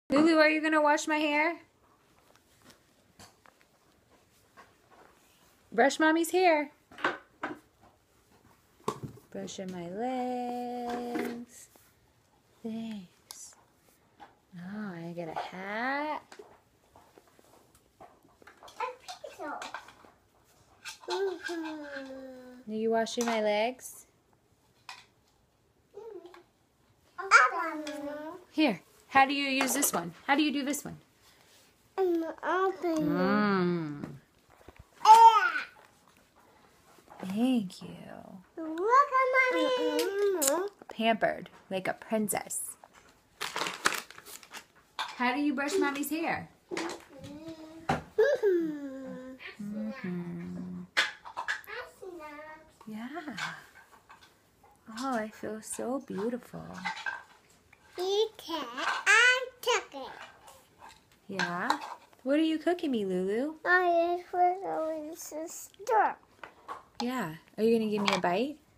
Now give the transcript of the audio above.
Lulu, are you going to wash my hair? Brush Mommy's hair. Brushing my legs. Thanks. Oh, I get a hat. Are you washing my legs? Here. How do you use this one? How do you do this one? Thank you. Look at Mommy. Pampered, like a princess. How do you brush Mommy's hair? Yeah. Oh, I feel so beautiful. I took it. Yeah? What are you cooking me, Lulu? I just was always a stir. Yeah. Are you going to give me a bite?